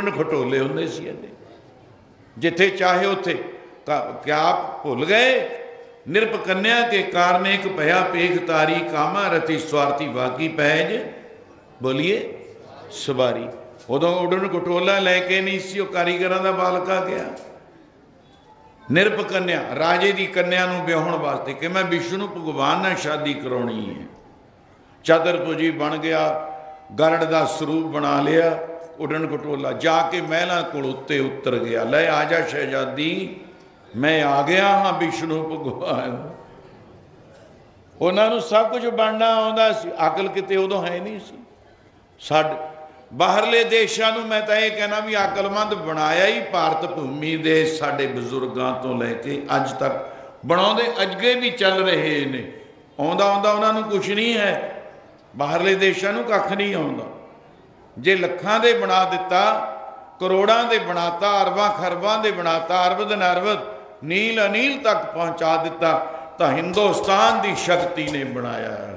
उड़न खटोले होंदे सी इहदे, जिथे चाहे उथे। क्या भुल गए निरप कन्या के कारने एक भया पेख तारी, कामा रति स्वार्थी बाकी पैज बोलिए सवारी। उदों उड़न खटोला लैके नहीं सी वो कारीगरां दा बालका गया। निरप कन्या राजे की कन्या नूं ब्याहण वास्ते कि मैं विष्णु भगवान नाल शादी कराउणी है। चादरपुजी बन गया, गरड़ का सरूप बना लिया, उड़न खटोला जाके महलों कोल उत्ते उतर गया। लै आजा शहजादी मैं आ गया हाँ विष्णु भगवान। उन्होंने सब कुछ बनना आउंदा सी, अकल किते उदों है नहीं सी। साडे बाहरले देशों में मैं तो यह कहना भी अकलमंद बनाया ही भारत भूमि दे साडे बजुर्गों तो लैके अज तक बनाउंदे अगे भी चल रहे ने। आउंदा आउंदा उन्होंने कुछ नहीं है, बाहरले देशों में कख नहीं आउंदा। जे लखां दे बना दिता, करोड़ां दे बनाता, अरबां खरबां दे बनाता, अरबद नरबद नील अनील तक पहुंचा दिता, तो हिंदुस्तान की शक्ति ने बनाया है।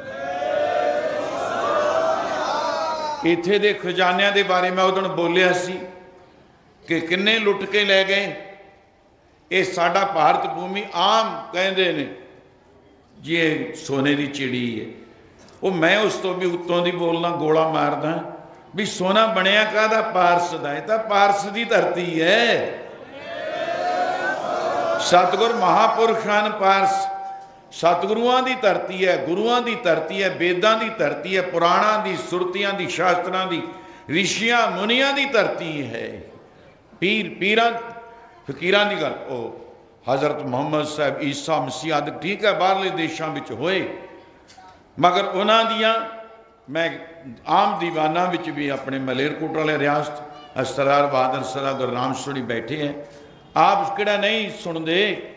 इत्थे दे खजानियां दे बारे मैं उदण बोलिया सी कि किन्ने लुट के लै गए। ये साडा भारत भूमि आम कहंदे ने जी ये सोने की चिड़ी है। वो मैं उस तो भी उत्तों की बोलना गोला मारदा भी सोना बनया काहदा पारस दा, ये तां पारस की धरती है। सतगुर महापुरुषां पारस सतगुरुआं की धरती है, गुरुआं की धरती है, वेदां की धरती है, पुराणां की, सुरतियां की, शास्त्रां की, ऋषियां मुनियां की धरती है। पीर पीरां फकीरां की गल ओ हज़रत मुहम्मद साहब ईसा मसीह आदि ठीक है बाहरले देशों में होए, मगर उन्हां दियां मैं आम दीवाना भी अपने मलेरकोट वाले रियासत सरदार बहादुर सरदार गुरनाम सुनी बैठे हैं। आप किहड़ा नहीं सुनते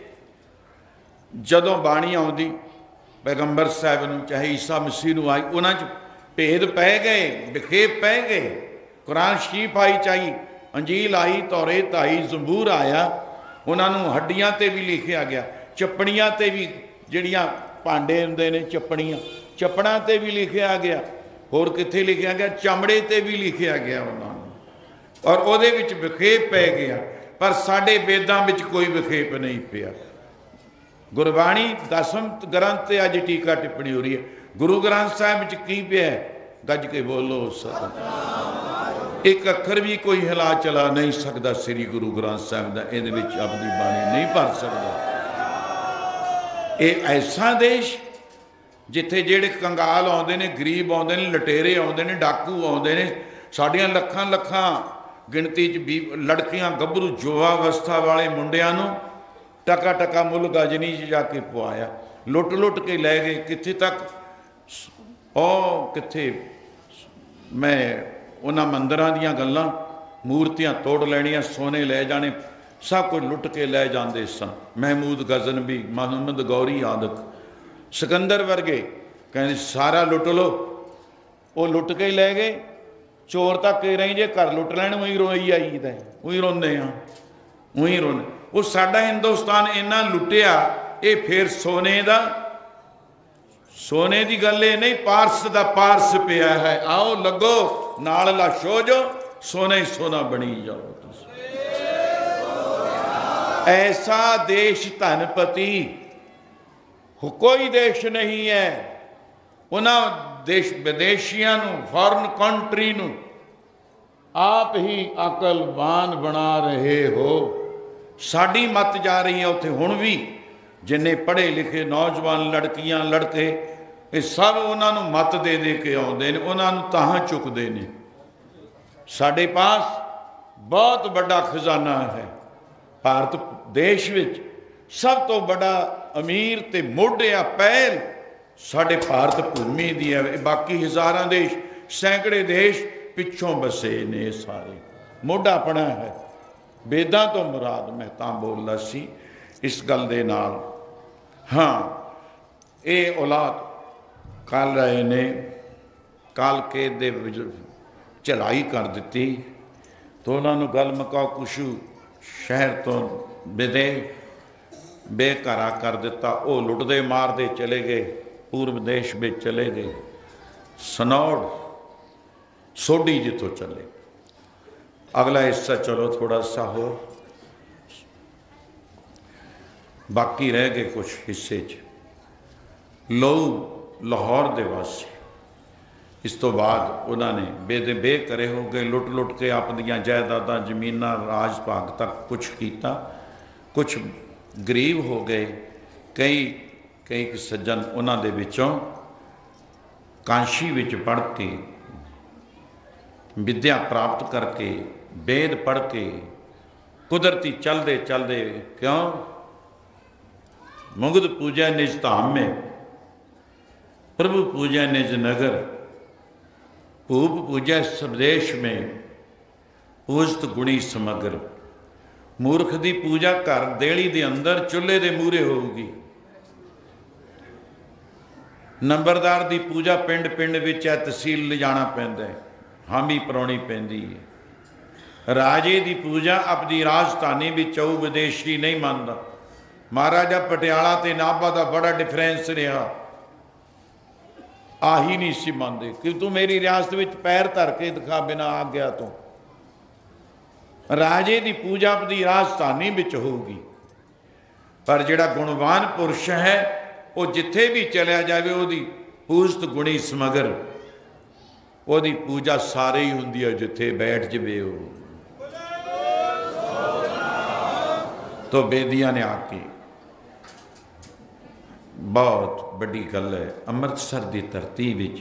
जदों बाणी आउंदी पैगंबर साहब नूं चाहे ईसा मसीह नूं आई, उन्हां च भेद पै गए, विखेप पै गए। कुरान शरीफ आई चाहिए, अंजील आई, तौरेत आई, जबूर आया, उन्होंने हड्डियां ते भी लिखिया गया, चपड़ियां ते भी जिहड़ियां भांडे हुंदे ने चपड़ियां, चपड़ां ते भी लिखिया गया, होर कित्थे लिखिया गया, चमड़े ते भी लिखिया गया उन्होंने, और उहदे विच विखेप पै गया। पर साडे वेदां विच कोई विखेप नहीं पिया। गुरबाणी दसम ग्रंथ से अज टीका टिप्पणी हो रही है। गुरु ग्रंथ साहिब विच की पिया गज के बोलो सत। एक अखर भी कोई हिला चला नहीं सकता श्री गुरु ग्रंथ साहिब का, इहदे विच अपनी बाणी नहीं भर सकता। ये ऐसा देश जिथे जेड़े कंगाल आउंदे ने, गरीब आउंदे ने, लटेरे आउंदे ने, डाकू आउंदे ने, साडियां लखां लखां गिणती च भी लड़कियां गभरू युवावस्था वाले मुंडियां नूं टका टका मुल गजनी च जाके पवाया, लुट लुट के लै गए। कित्थे तक ओ कित्थे मैं उन्हां मंदिरां दीयां गल्लां, मूर्तियां तोड़ लैणियां, सोने लै जाने, सब कुछ लुट के लै जांदे सन। महमूद गजनवी, मोहम्मद गौरी आदक, सिकंदर वर्गे कहते सारा लुट लो, वो लुट के लै गए। चोर तक कह रही जे घर लुट लैण उही रोई आईदा, उही रोंदे आ, उही रोंदे। वो साडा हिंदुस्तान इन्ना लुटिया, ये फिर सोने दा, सोने की गल ये नहीं, पारस दा पारस पिया है। आओ लगो नाल लाशो जो सोना ही सोना बनी जाओ। ऐसा देश धनपति कोई देश नहीं है। उन्होंने देश विदेशियों फॉरन कंट्री नूं आप ही अकलवान बना रहे हो। साड़ी मत जा रही है उत्थे हुण भी, जिन्ने पढ़े लिखे नौजवान लड़कियां लड़के ये सब उन्होंने मत दे दे के आउंदे ने, उन्होंने ताहां चुकते हैं। साडे पास बहुत बड़ा खजाना है। भारत देश विच सब तो बड़ा अमीर ते मोढिया पहल साडे भारत भूमि दी है। बाकी हज़ारां देश, सैकड़े देश पिछों बसे ने, सारे मोढा अपना है। वेदां तो मुराद मैं तां बोलदा सी इस गल दे नाल। हाँ, ये औलाद कल रहे ने, काल के दे चढ़ाई कर दी तो उन्होंने गल मकाओ कुछ शहर तो बेदे बेघरा कर दिता। वो लुटते मारते चले गए, पूर्व देश में चले गए, सनौड़ सोडी जितों चले। अगला हिस्सा चलो थोड़ा सा हो, बाकी रह गए कुछ हिस्से च। लहू लाहौर दे वासी, इस तो बाद उन्होंने बेदे बे करे हो गए, लुट लुट के अपनियां जायदादां जमीनां राज भाग तक कुछ किया, कुछ गरीब हो गए। कई कई सज्जन उन्हां दे विचों कांशी विच पढ़ के विद्या प्राप्त करके वेद पढ़ के कुदरती चलते चलते, क्यों मुगद पूजा निज धाम में, प्रभु पूजा निज नगर, भूप पूजा स्वदेश में, पूजत गुणी समग्र। मूर्ख दी पूजा घर देहली दे अंदर चुल्हे दे मूहरे होगी, नंबरदार दी पूजा पिंड पिंड विच है, तहसील ले जाना पैंदा है, हामी परौनी पैंदी है। राजे दी पूजा अपनी राजधानी विच होऊ, विदेशी नहीं मानता। महाराजा पटियाला ते नाभा का बड़ा डिफरेंस रहा, आही नहीं सी मानते कि तू मेरी रियासत विच पैर धर के दिखा बिना आग्या तो। राजे की पूजा अपनी राजधानी विच होगी, पर जिहड़ा गुणवान पुरुष है वो जिथे भी चलिया जाए ओदी पूजत गुणी समगर, ओदी पूजा सारे ही हुंदी है जिथे बैठ जवे हो। तो बेदिया ने आके बहुत बड़ी गल है, अमृतसर की धरती विच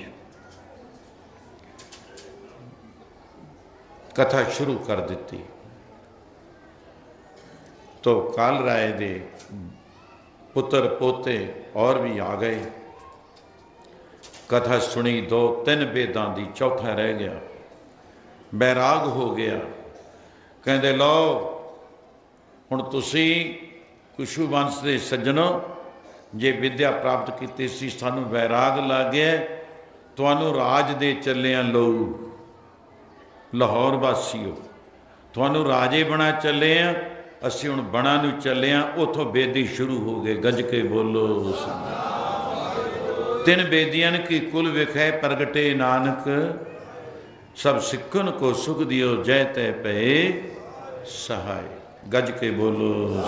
कथा शुरू कर दी। तो काल राय दे पुत्र पोते और भी आ गए, कथा सुनी, 2-3 बेदां दी, चौथा रह गया। बैराग हो गया, कहते लो हुण तुसी कुशु वंश के सज्जनों जे विद्या प्राप्त की सी, सानू बैराग लग गया, तुहानू राज दे चलिया लो लाहौर वासियो, तुहानू राजे बना चले हैं, असी हुण बना नू चले हैं। उथों बेदी शुरू हो गए, गज के बोलो। 3 बेदियन की कुल विखै प्रगटे नानक, सब सिखन को सुख दियो जय तय पे सहाय। गज के बोलो।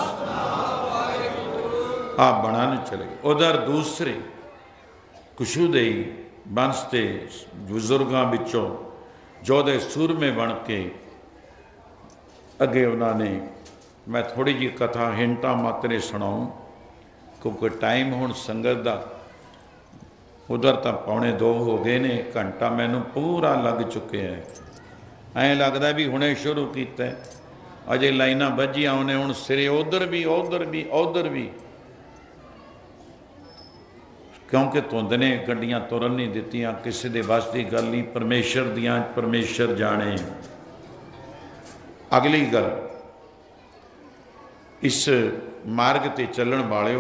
आप बना नू चले गए। उधर दूसरे कुशुदेई वंश के बुजुर्गों विचों जोधे सूरमे बन के अगे उन्होंने, मैं थोड़ी जी कथा हिंटा मात्रे सुनाऊँ क्योंकि टाइम हुण संगत का, उधर तो 1:45 हो गए ने, घंटा मैनू पूरा लग चुके है। ऐ लगता भी हुणे शुरू किया, अजे लाइना बजिया उन्हें, हुण सिरे उधर भी उधर भी उधर भी, क्योंकि धुंद ने गड्डियां तुरन नहीं दित्तियां, किसी के बस की गल नहीं, परमेश्वर दियां परमेश्वर जाने। अगली गल, इस मार्ग ते चलण वालिओ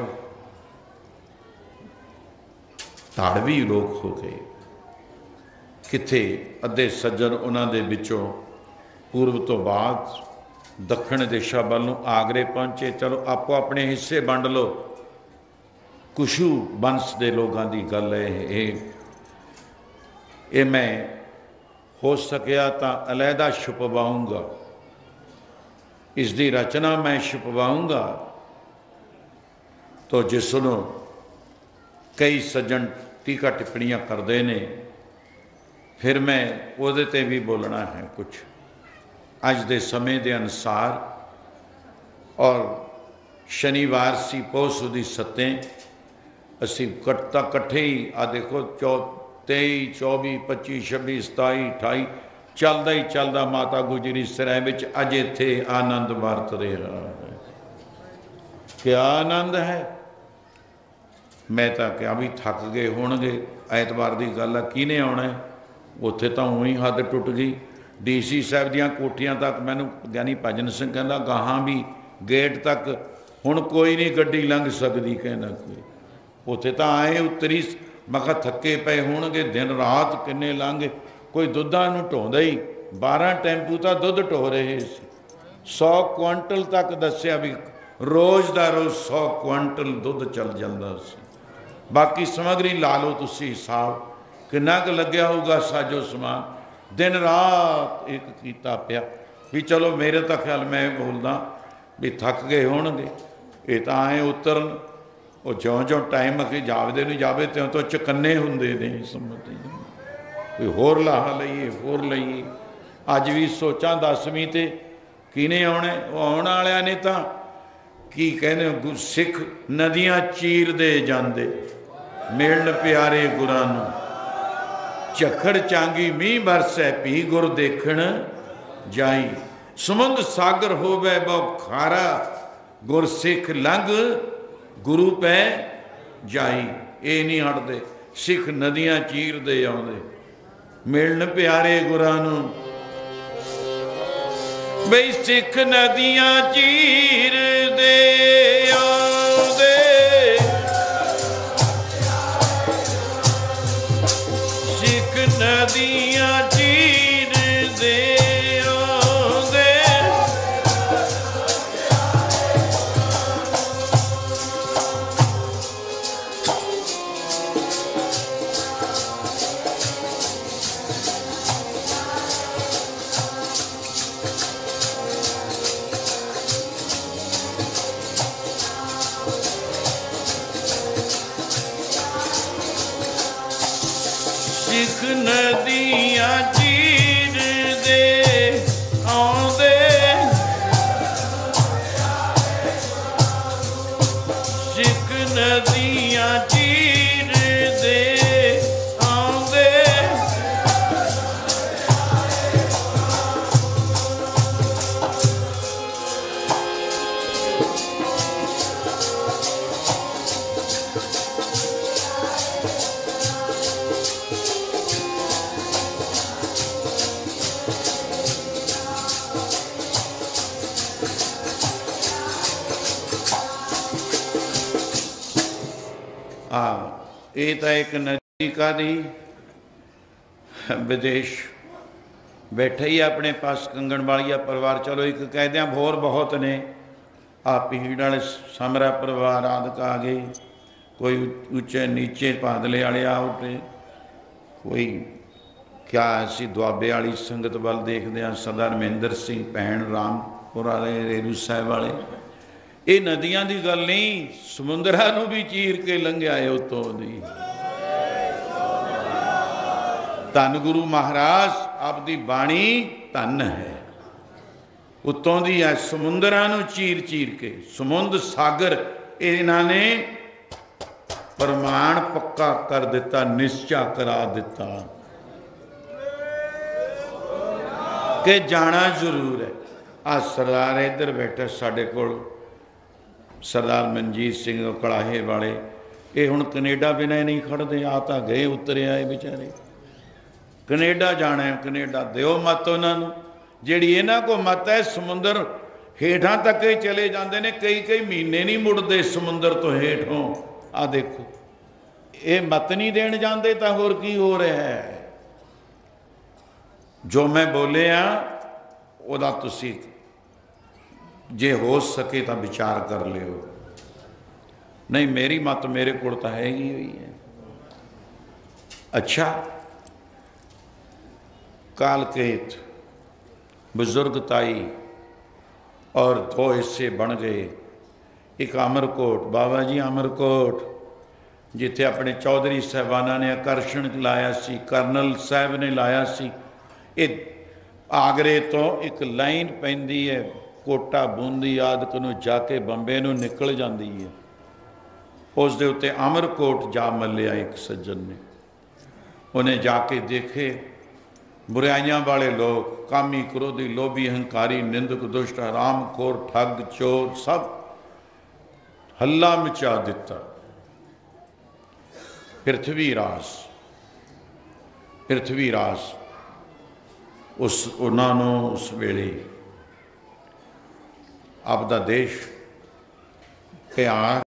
धाड़वी लोग हो गए। किथे अद्धे सज्जन उन्हां दे विचों पूर्व तो बाद दक्षिण दिशा वालों आगरे पहुंचे, चलो आपो अपने हिस्से वंड लो। कुशु वंश के लोगों की गल है ये मैं हो सकिया तो अलहदा छुपवाऊँगा, इसकी रचना मैं छुपवाऊँगा। तो जिसनों कई सज्जन टीका टिप्पणियाँ करते हैं, फिर मैं उहदे ते भी बोलना है कुछ अज दे समय के अनुसार। और शनिवार सी पौष दी 7 असी कट्टा कट्ठे ही आ देखो 23, 24, 25, 26, 27, 28 चलदा ही चलदा माता गुजरी सराय विच अज इत्थे आनंद वरत रहा है। क्या आनंद है। मैं तो क्या भी थक गए होणगे, ऐतवार की गल है, किने आना है, उत्थे तो उही हद टुट गई। DC साहब दियां कोठियां तक मैनू ज्ञानी भजन सिंह कहंदा गाहां भी गेट तक हुण कोई नहीं गड्डी लंघ सकती, कहना कोई उत्थे तो आए उतरी। मैं कहा थके पे होणगे, दिन रात किन्ने लंघे, कोई दुद्धा नूं ढोंदा ही 12 टैंपू तो दुध ढो रहे 100 क्विंटल तक दस्या भी रोज़ का रोज़ 100 क्विंटल दुध चल जाता। बाकी समगरी ला लो तुसी हिसाब कितना क लग्या होगा, साजो समान दिन रात एक कीता पिया। भी चलो मेरे तो ख्याल मैं बोलदा भी थक गए होणगे, ये तो आए उतरन, वो ज्यों ज्यों टाइम अगे जापदे नहीं जावे त्यों तो चकन्ने हुंदे ने, समझते कोई होर लाहा लईए होर लईए। अज भी सोचां 10वीं ते किने आउणा, वो आउण वालियां ने तां की कहंदे सिख नदियां चीरदे जांदे मिलन प्यारे गुरां नूं, झखड़ चांगी मींह बरसै भी गुर देखण जाई, समुंद सागर होवे बहु खारा गुर सिख लंघ गुरु पै जाई। ये नहीं हटदे, सिख नदियां चीरदे आउंदे मिलन प्यारे गुरां नूं, बई सिख नदियां चीरदे आउंदे, सिख नदियां चीरदे आउंदे, सिख नदियां चीरदे आउंदे, सिख नदियां चीरदे आउंदे, ये तो एक नदी का दी विदेश बैठे ही अपने पास कंगण वालिया परिवार, चलो एक कहदे होर बहुत ने, आ पीड़ वाले समरा परिवार आदि आ गए, कोई उच्चे नीचे पादले वाले आ उठे, कोई क्या असी दुआबे वाली संगत वाल देखते हैं, सरदार महेंद्र सिंह भैन रामपुर वाले रेरू साहब वाले, ये नदियां की गल नहीं, समुद्रा नूं भी चीर के लंघिया है उतों दी। धन गुरु महाराज आपदी बाणी धन है, उतों दी है, समुद्रा नूं चीर चीर के, समुंद सागर इन्हां ने प्रमाण पक्का कर दिता, निश्चा करा दिता कि जाना जरूर है। आ सरदार इधर बैठे साडे कोल सरदार मनजीत सिंह कड़ाहे वाले, ये हुण कनेडा बिना नहीं खड़ते, आ तो गए उतरे आए बेचारे, कनेडा जाना है, कनेडा दिओ मत उन्होंने, जिहड़ी इन्हां को मत है समुंदर हेठां तक ही चले जाते हैं, कई कई महीने नहीं मुड़ते समुंदर तो हेठों। आ देखो ये मत नहीं देण जाते तो होर की हो रहा है। जो मैं बोलिया उहदा तुसीं जे हो सके तो विचार कर लियो, नहीं मेरी मत मेरे को तो है ही हुई है। अच्छा, कालकेत बुजुर्ग ताई और दो हिस्से बन गए, एक अमरकोट, बाबा जी अमरकोट जिथे अपने चौधरी साहबाना ने आकर्षण लाया सी, करनल साहब ने लाया सी। ये आगरे तो एक लाइन पैंदी है, कोटा बूंदी आदक नूं जाके बंबे नूं निकल जाती है, उस दे उत्ते अमरकोट जा मलिया एक सज्जन ने, उन्हें जाके देखे बुराइयां वाले लोग, कामी क्रोधी लोभी अहंकारी निंदक दुष्ट हरामखोर ठग चोर सब हल्ला मचा दिता। पृथ्वीराज उस उन्होंने उस वेले आपदा देश प्यार